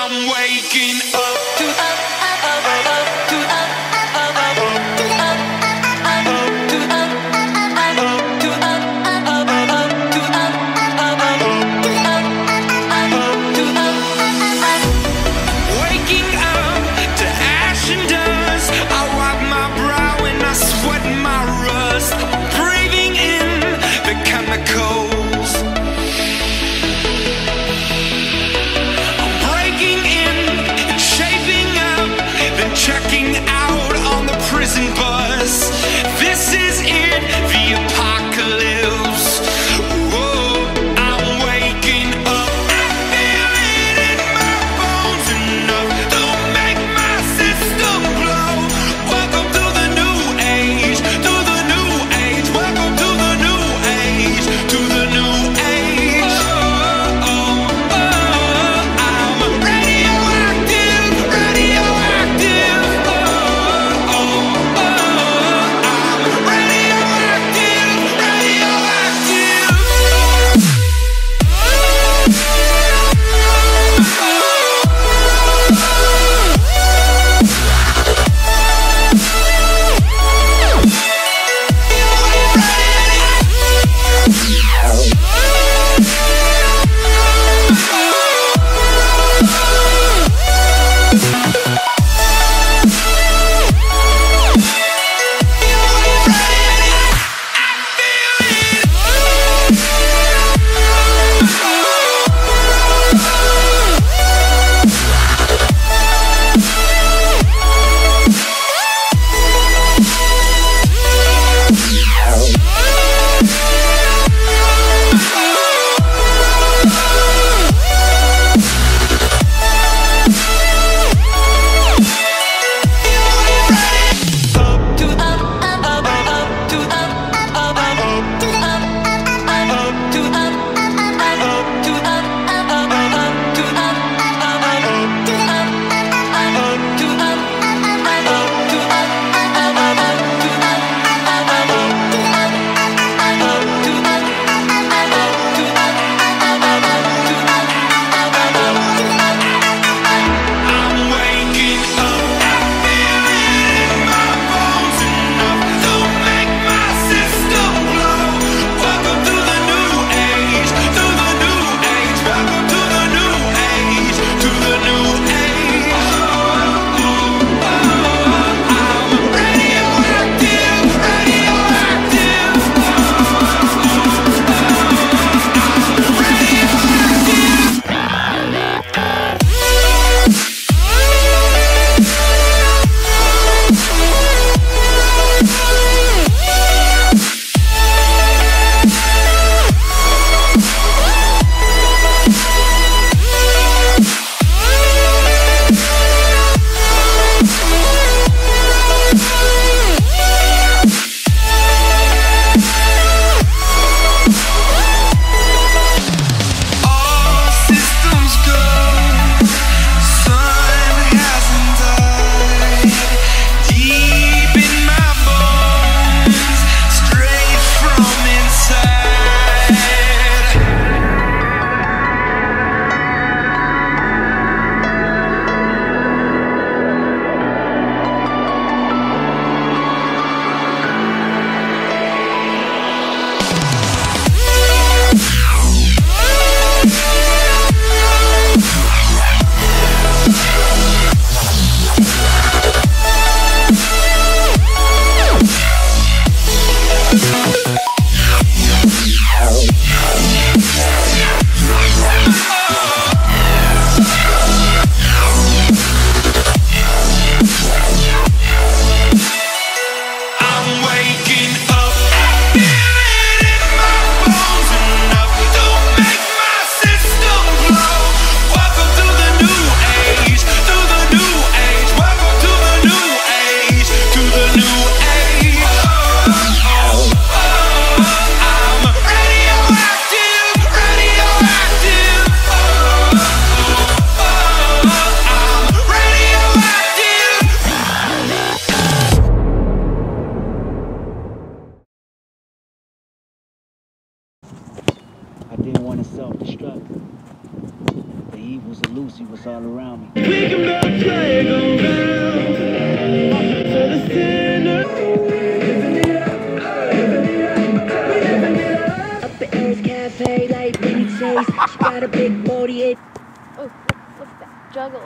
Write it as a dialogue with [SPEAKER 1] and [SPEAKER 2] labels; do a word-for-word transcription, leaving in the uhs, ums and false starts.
[SPEAKER 1] I'm waking up to up, up, up, up, to up, up, up, to up, up, to up, up, to up, up, up, to up, up, to up, up, to up. Waking up to ash and dust. I wipe my brow and I sweat my rust. Breathing in the chemicals. I'm breaking in and shaping up
[SPEAKER 2] believers all around me. We can both play around for the sinner. Up at A's Cafe, like Minnie says, she got a big body.
[SPEAKER 3] Oh, look, look at that juggle.